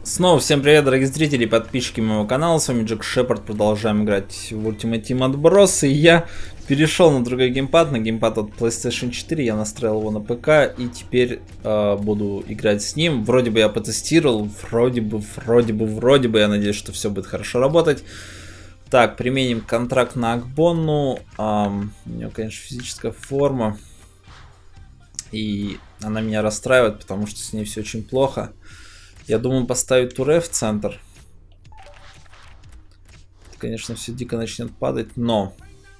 Снова всем привет, дорогие зрители и подписчики моего канала, с вами Джек Шепард, продолжаем играть в Ultimate Team Отброс, и я перешел на другой геймпад, на геймпад от PlayStation 4, я настроил его на ПК, и теперь буду играть с ним. Вроде бы я потестировал, вроде бы, я надеюсь, что все будет хорошо работать. Так, применим контракт на Акбонну, у нее, конечно, физическая форма, и она меня расстраивает, потому что с ней все очень плохо. Я думаю поставить Туре в центр. Конечно, все дико начнет падать, но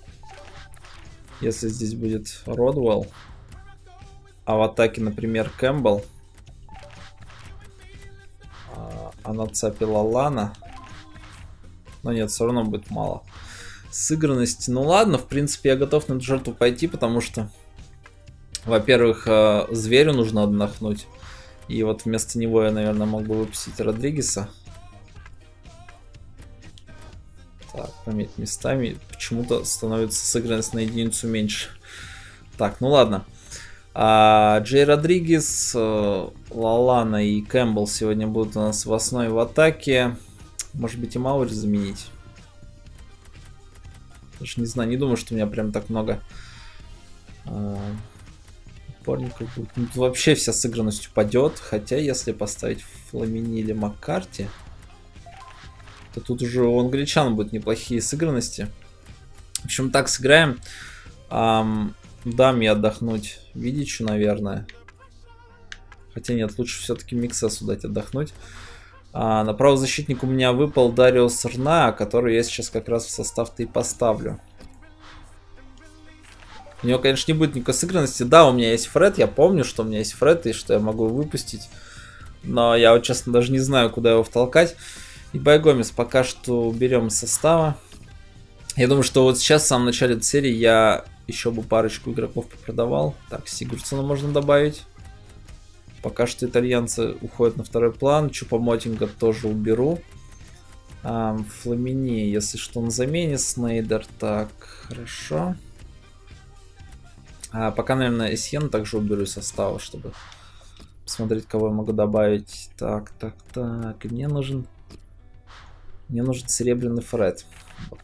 если здесь будет Родвелл, а в атаке, например, Кэмпбелл, а на цапе Лалана, но нет, все равно будет мало сыгранности. Ну ладно, в принципе, я готов на эту жертву пойти, потому что, во-первых, зверю нужно отдохнуть. И вот вместо него я, наверное, мог бы выпустить Родригеса. Так, пометь местами. Почему-то становится сыгранность на единицу меньше. Так, ну ладно. Джей Родригес, Лалана и Кэмпбелл сегодня будут у нас в основе в атаке. Может быть и Маури заменить. Даже не знаю, не думаю, что у меня прям так много опорников будет. Ну, вообще вся сыгранность упадет. Хотя если поставить Фламини или Маккарти, то тут уже у англичан будут неплохие сыгранности. В общем, так сыграем. Дам я отдохнуть Видичу, наверное. Хотя нет, лучше все-таки Миксесу дать отдохнуть. На правозащитник у меня выпал Дариус Рна, который я сейчас как раз в состав-то и поставлю. У него, конечно, не будет никакой сыгранности. Да, у меня есть Фред, я помню, что у меня есть Фред и что я могу выпустить. Но я вот, честно, даже не знаю, куда его втолкать. И Бай Гомес пока что уберем из состава. Я думаю, что вот сейчас, в самом начале этой серии, я еще бы парочку игроков попродавал. Так, Сигурдсона можно добавить. Пока что итальянцы уходят на второй план. Чупомотинга тоже уберу. Фламини, если что, на замене. Снейдер, так, хорошо. Пока, наверное, Эсьен также уберу из состава, чтобы посмотреть, кого я могу добавить. Так. Мне нужен серебряный Фред. Вот.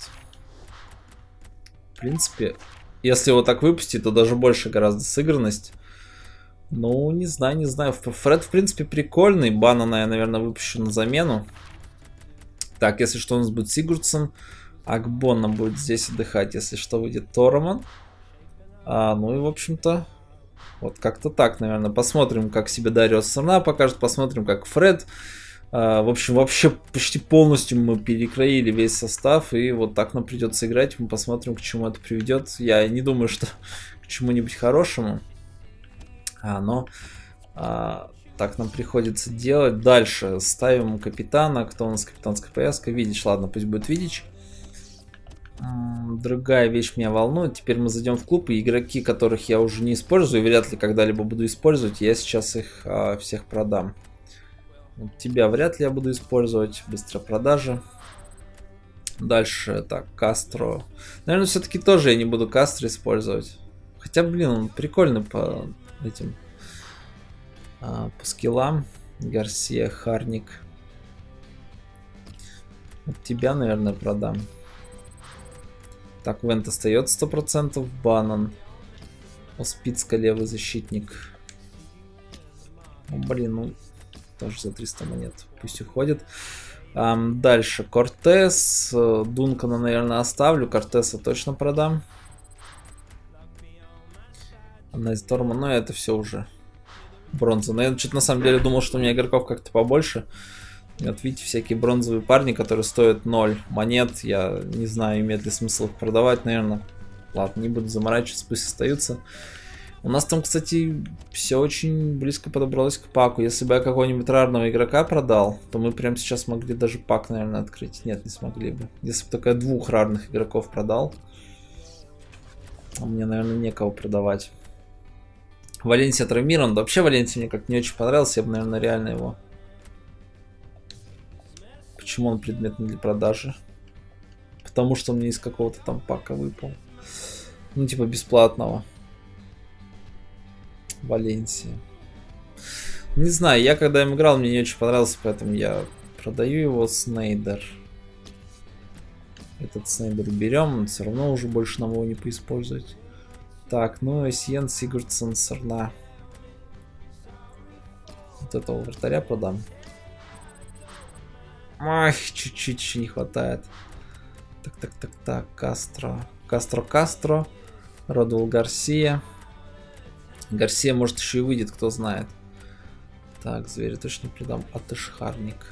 В принципе, если его так выпустить, то даже больше гораздо сыгранность. Ну, не знаю. Фред, в принципе, прикольный. Банана я, наверное, выпущу на замену. Так, если что, у нас будет Сигурдсон. Акбонна будет здесь отдыхать. Если что, выйдет Тороман. Ну и, в общем-то, вот как-то так, наверное. Посмотрим, как себе Дариус Рна покажет. Посмотрим, как Фред. В общем, вообще почти полностью мы перекроили весь состав. И вот так нам придется играть. Мы посмотрим, к чему это приведет. Я не думаю, что к чему-нибудь хорошему. Но так нам приходится делать. Дальше ставим капитана. Кто у нас капитанская повязка? Видич. Ладно, пусть будет Видич. Другая вещь меня волнует. Теперь мы зайдем в клуб, и игроки, которых я уже не использую, вряд ли когда-либо буду использовать, я сейчас их всех продам. Вот тебя вряд ли я буду использовать. Быстро продажи. Дальше, так, Кастро. Наверное, все-таки тоже я не буду Кастро использовать. Хотя, блин, он прикольный по этим, по скиллам. Гарсия, Харник. Вот тебя, наверное, продам. Так, Вент остается 100%. Банан. Оспицка, левый защитник. Блин, ну, тоже за 300 монет. Пусть уходит. Дальше Кортес. Дункана, наверное, оставлю. Кортеса точно продам. Одна из Торма, но это все уже бронза. Но я что-то на самом деле думал, что у меня игроков как-то побольше. Вот видите, всякие бронзовые парни, которые стоят 0 монет. Я не знаю, имеет ли смысл их продавать, наверное. Ладно, не буду заморачиваться, пусть остаются. У нас там, кстати, все очень близко подобралось к паку. Если бы я какого-нибудь рарного игрока продал, то мы прямо сейчас могли даже пак, наверное, открыть. Нет, не смогли бы. Если бы только 2 рарных игроков продал, мне, наверное, некого продавать. Валенсия травмирован. Да, вообще Валенсия мне как-то не очень понравился. Я бы, наверное, реально его... Почему он предметный для продажи? Потому что он мне из какого-то там пака выпал. Ну, типа бесплатного. Валенсия. Не знаю, я когда им играл, мне не очень понравился, поэтому я продаю его. Снейдер. Этот Снейдер берем, все равно уже больше нам его не поиспользовать. Так, ну Эссиен, Сигурдсон, Сарна. Вот этого вратаря продам. Ах, чуть-чуть не хватает. Так, Кастро. Родул Гарсия. Гарсия может еще и выйдет, кто знает. Так, зверя точно не придам. Атышхарник.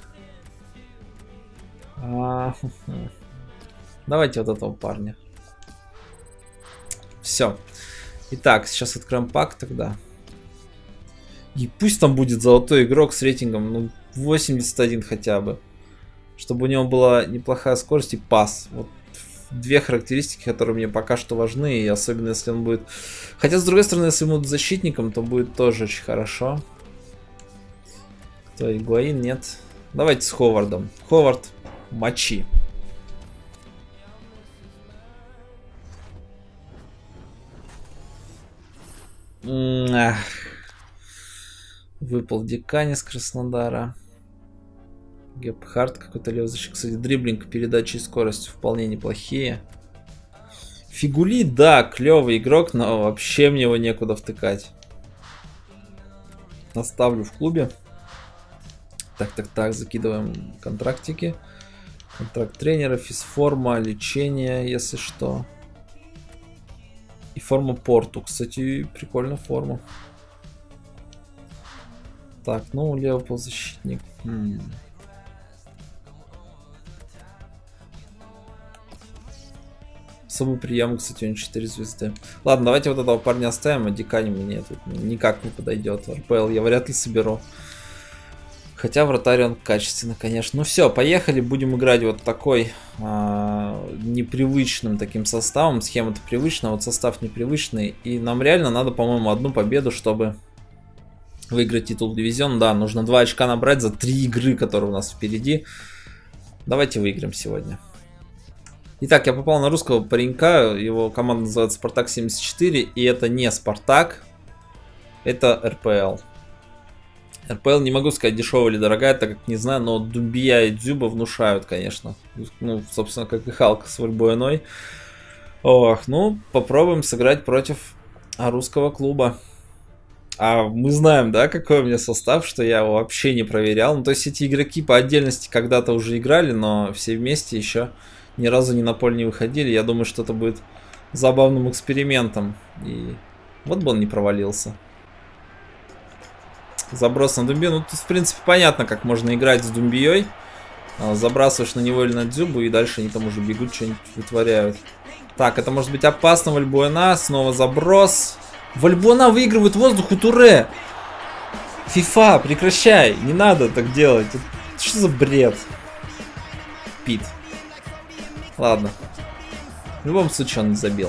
Давайте вот этого парня. Все. Итак, сейчас откроем пак тогда. И пусть там будет золотой игрок с рейтингом, ну, 81 хотя бы. Чтобы у него была неплохая скорость и пас. Вот две характеристики, которые мне пока что важны. И особенно если он будет... Хотя, с другой стороны, если он будет защитником, то будет тоже очень хорошо. Кто? Игуаин? Нет. Давайте с Ховардом. Ховард, мочи. Ах. Выпал Дикани с Краснодара. Гепхард какой-то левый защитник. Кстати, дриблинг, передача и скорость вполне неплохие. Фигули, да, клевый игрок, но вообще мне его некуда втыкать. Оставлю в клубе. Так, закидываем контрактики. Контракт тренера, физформа, лечение, если что. И форма Порту. Кстати, прикольная форма. Так, ну, левый полузащитник. Особый прием, кстати, у него 4 звезды. Ладно, давайте вот этого парня оставим, а Дикани мне тут никак не подойдет. РПЛ я вряд ли соберу. Хотя вратарь он качественно, конечно. Ну все, поехали, будем играть вот такой непривычным таким составом. Схема-то привычная, вот состав непривычный. И нам реально надо, по-моему, одну победу, чтобы выиграть титул дивизион. Да, нужно 2 очка набрать за 3 игры, которые у нас впереди. Давайте выиграем сегодня. Итак, я попал на русского паренька, его команда называется Спартак 74, и это не Спартак, это РПЛ. РПЛ не могу сказать, дешевая или дорогая, так как не знаю, но Думбия и Дзюба внушают, конечно. Ну, собственно, как и Халк с Вальбуэной. Ох, ну, попробуем сыграть против русского клуба. А мы знаем, да, какой у меня состав, что я его вообще не проверял. Ну, то есть эти игроки по отдельности когда-то уже играли, но все вместе еще ни разу ни на поле не выходили. Я думаю, что это будет забавным экспериментом. И вот бы он не провалился. Заброс на Думбию. Ну, тут, в принципе, понятно, как можно играть с Думбией. Забрасываешь на него или на Дзюбу, и дальше они там уже бегут, что-нибудь вытворяют. Так, это может быть опасно. Вальбуэна. Снова заброс. Вальбуэна выигрывает воздух у Туре. FIFA, прекращай. Не надо так делать. Что за бред? Пит. Ладно. В любом случае он не забил.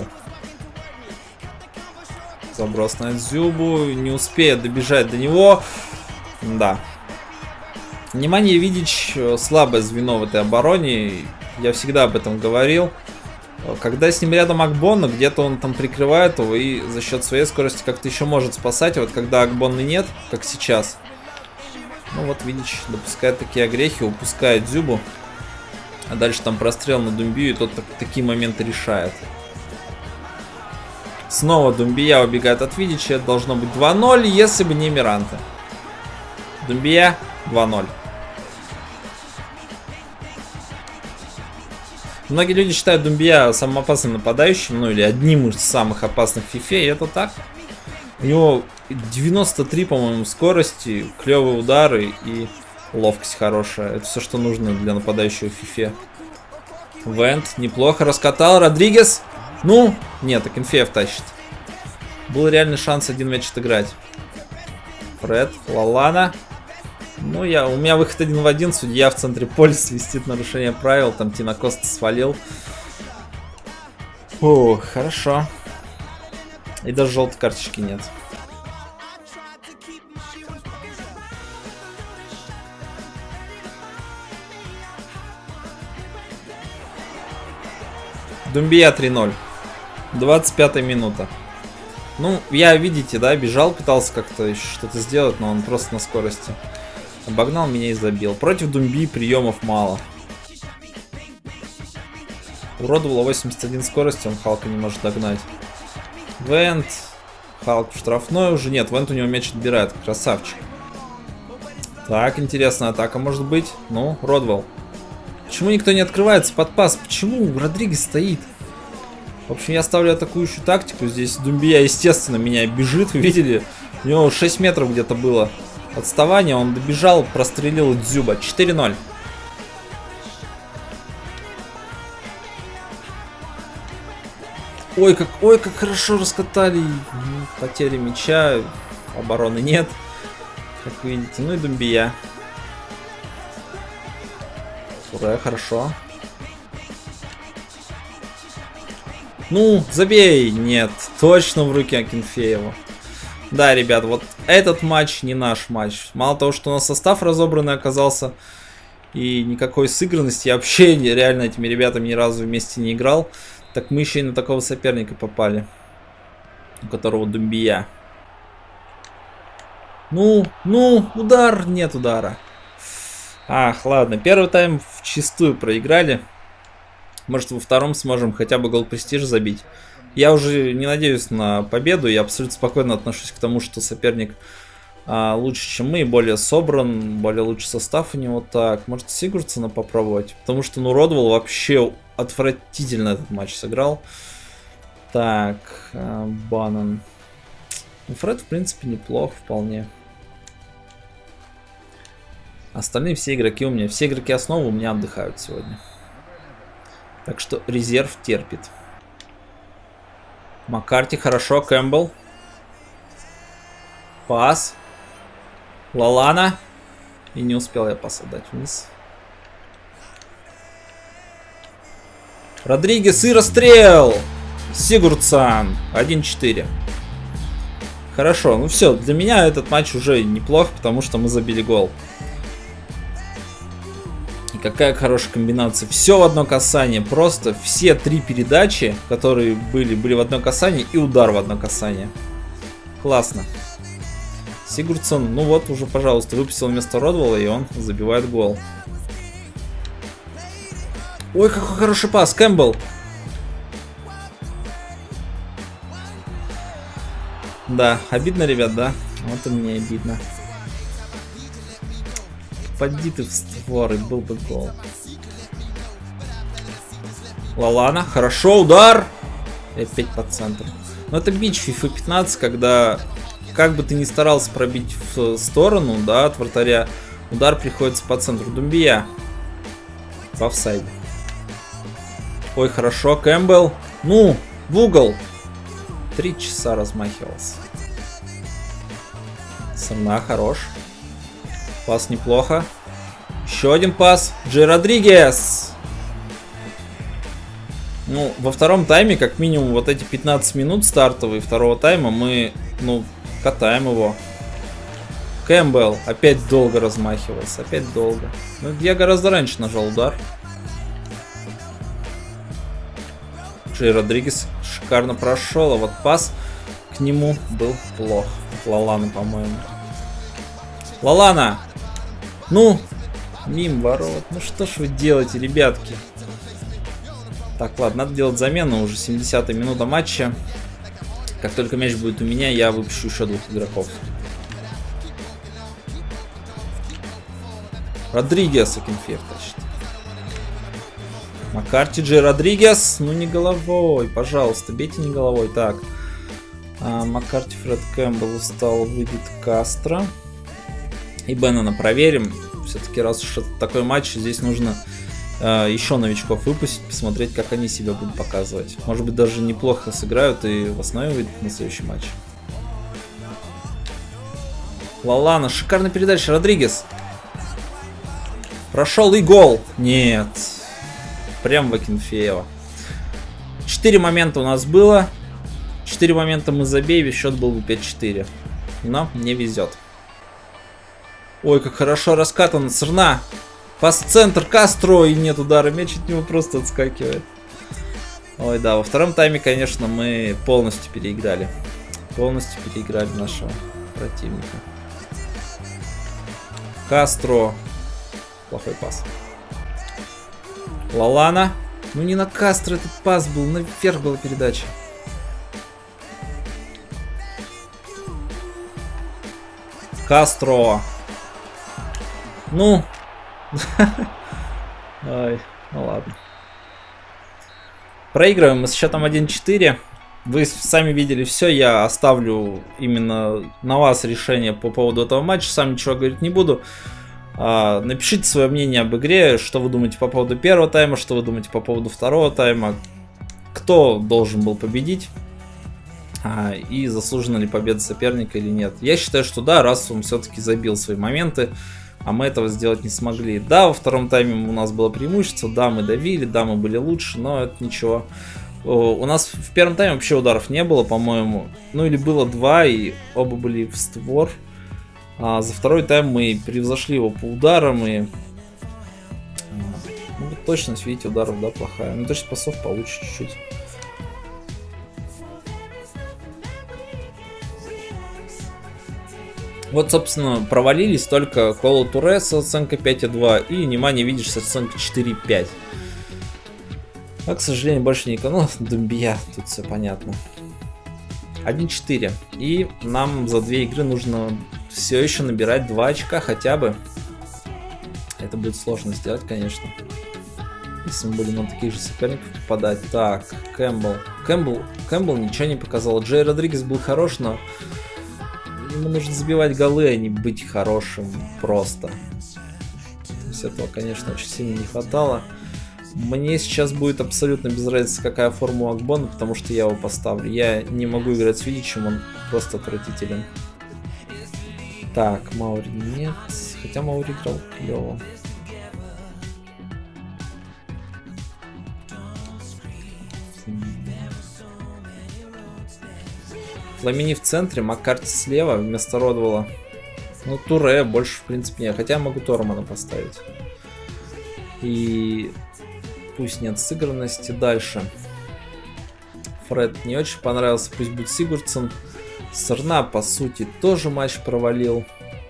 Заброс на Дзюбу. Не успеет добежать до него. Да. Внимание, Видич слабое звено в этой обороне. Я всегда об этом говорил. Когда с ним рядом Акбон, где-то он там прикрывает его и за счет своей скорости как-то еще может спасать. А вот когда Акбона нет, как сейчас. Ну вот Видич допускает такие огрехи, упускает Дзюбу. А дальше там прострел на Думбию, и тот такие моменты решает. Снова Думбия убегает от Видича. Это должно быть 2-0, если бы не Миранте. Думбия 2-0. Многие люди считают Думбия самым опасным нападающим, ну или одним из самых опасных в FIFA, и это так. У него 93, по-моему, скорости, клевые удары и ловкость хорошая. Это все, что нужно для нападающего в FIFA. Вент неплохо раскатал. Родригес. Ну, нет, так Инфеев тащит. Был реальный шанс один мяч отыграть. Фред, Лалана. Ну, у меня выход 1 в 1. Судья в центре поля свистит нарушение правил. Там Тина Коста свалил. О, хорошо. И даже желтой карточки нет. Думбия 3-0. 25-я минута. Ну, я, видите, да, бежал, пытался как-то еще что-то сделать, но он просто на скорости обогнал меня и забил. Против Думби приемов мало. Уродовала 81 скорости, он Халка не может догнать. Вент. Халк в штрафной уже. Нет, Вент у него мяч отбирает. Красавчик. Так, интересная атака может быть. Ну, Родвелл. Почему никто не открывается под пас? Почему Родригес стоит? В общем, я ставлю атакующую тактику. Здесь Думбия, естественно, меня бежит. Вы видели? У него 6 метров где-то было отставание. Он добежал, прострелил Дзюба. 4-0. Ой, как хорошо раскатали. Потери мяча. Обороны нет. Как вы видите. Ну и Думбия. Ура, хорошо. Ну, забей! Нет, точно в руки Акинфеева. Да, ребят, вот этот матч не наш матч. Мало того, что у нас состав разобранный оказался, и никакой сыгранности, я вообще реально этими ребятами ни разу вместе не играл, так мы еще и на такого соперника попали, у которого Думбия. Ну, удар! Нет удара. Ах, ладно, первый тайм вчистую проиграли. Может, во втором сможем хотя бы гол престиж забить. Я уже не надеюсь на победу. Я абсолютно спокойно отношусь к тому, что соперник лучше, чем мы. Более собран, более лучший состав у него. Так, может Сигурдсона попробовать. Потому что, ну, Родвелл вообще отвратительно этот матч сыграл. Так, Баннен. Фред, в принципе, неплох вполне. Остальные все игроки у меня, все игроки основы у меня отдыхают сегодня. Так что резерв терпит. Маккарти, хорошо, Кэмпбелл. Пас. Лалана. И не успел я пас отдать вниз. Родригес и расстрел. Сигурдсон. 1-4. Хорошо, ну все, для меня этот матч уже неплох, потому что мы забили гол. И какая хорошая комбинация. Все в одно касание. Просто все 3 передачи, которые были в одно касание, и удар в одно касание. Классно. Сигурдсон, ну вот уже, пожалуйста, выпустил вместо Родвелла, и он забивает гол. Ой, какой хороший пас, Кэмпбелл. Да, обидно, ребят, да? Вот и мне обидно. Поди ты в створ, и был бы гол. Лалана, хорошо, удар! И опять по центру. Но это бич FIFA 15, когда как бы ты ни старался пробить в сторону, да, от вратаря, удар приходится по центру. Думбия. В офсайде. Ой, хорошо, Кэмпбелл. Ну, в угол. 3 часа размахивался. Сырна, хорош. Пас неплохо. Еще один пас. Джей Родригес. Ну, во втором тайме, как минимум, вот эти 15 минут стартовые второго тайма мы, ну, катаем его. Кэмпбелл опять долго размахивался. Опять долго. Ну, я гораздо раньше нажал удар. Джей Родригес шикарно прошел, а вот пас к нему был плох. От Лаланы, по-моему. Лалана! Ну! Мимо ворот. Ну что ж вы делаете, ребятки? Так, ладно, надо делать замену. Уже 70-я минута матча. Как только мяч будет у меня, я выпущу еще 2 игроков. Родригес Акинфеев тащит. Маккарти, Джей Родригес. Ну не головой, пожалуйста, бейте не головой. Так. Маккарти, Фред Кэмпбелл устал, выйдет Кастро. И Беннона проверим. Все-таки раз уж это такой матч, здесь нужно еще новичков выпустить, посмотреть, как они себя будут показывать. Может быть, даже неплохо сыграют и в основе выйдут на следующий матч. Лалана, шикарная передача, Родригес. Прошел и гол. Нет. Прям в Акинфеева. 4 момента у нас было. 4 момента мы забили, счет был бы 5-4. Но не везет. Ой, как хорошо раскатан. Сырна. Пас-центр, Кастро, и нет удара. Мяч от него просто отскакивает. Ой, да, во втором тайме, конечно, мы полностью переиграли. полностью переиграли нашего противника. Кастро. Плохой пас. Лалана. Ну не на Кастро этот пас был, наверх была передача. Кастро. Ну. Ой, ну ладно. Проигрываем мы с счетом 1-4. Вы сами видели все, я оставлю именно на вас решение по поводу этого матча, сам ничего говорить не буду. Напишите свое мнение об игре, что вы думаете по поводу первого тайма, что вы думаете по поводу второго тайма, кто должен был победить и заслужена ли победа соперника или нет. Я считаю, что да, раз он все-таки забил свои моменты, а мы этого сделать не смогли. Да, во втором тайме у нас было преимущество, да, мы давили, да, мы были лучше, но это ничего. У нас в первом тайме вообще ударов не было, по-моему. Ну или было 2, и оба были в створ. А за второй тайм мы превзошли его по ударам. И ну, точность, видите, ударов, да, плохая. Ну, точность пасов получше чуть-чуть. Вот, собственно, провалились только Коло Туре с оценкой 5,2 и Внимание видишь с оценкой 4,5. А, к сожалению, больше никого. Ну, Думбия, тут все понятно. 1-4. И нам за 2 игры нужно все еще набирать 2 очка хотя бы. Это будет сложно сделать, конечно. Если мы будем на таких же соперников попадать. Так, Кэмпбелл. Кэмпбелл ничего не показал. Джей Родригес был хорош, но ему нужно забивать голы, а не быть хорошим просто. То есть этого, конечно, очень сильно не хватало. Мне сейчас будет абсолютно без разницы, какая форма у Акбона, потому что я его поставлю. Я не могу играть с Видичем, он просто отвратителен. Так, Маури нет. Хотя Маури играл клево. Фламини в центре, Маккарти слева, вместо Родвелла. Ну, Туре больше, в принципе, нет. Хотя я могу Тормана поставить. И пусть нет сыгранности. Дальше. Фред не очень понравился, пусть будет Сигурдсон. Сорна, по сути, тоже матч провалил.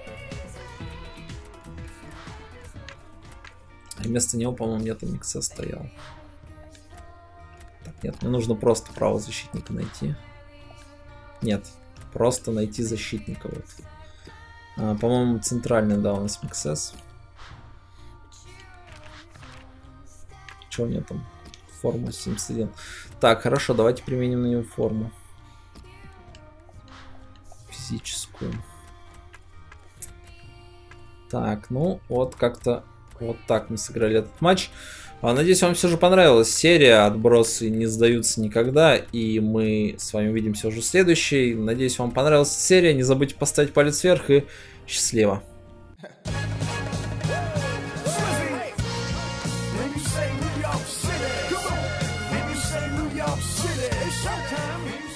И вместо него, по-моему, нет, Микса стоял. Так, нет, мне нужно просто правого защитника найти. Нет, просто найти защитника. Вот. По-моему, центральный, да, у нас Миксес. Что у меня там? Форму 71. Так, хорошо, давайте применим на него форму. Физическую. Так, ну вот как-то вот так мы сыграли этот матч. Надеюсь, вам все же понравилась серия. Отбросы не сдаются никогда. И мы с вами увидимся уже в следующей. Надеюсь, вам понравилась серия. Не забудьте поставить палец вверх и счастливо. New York City, it's showtime.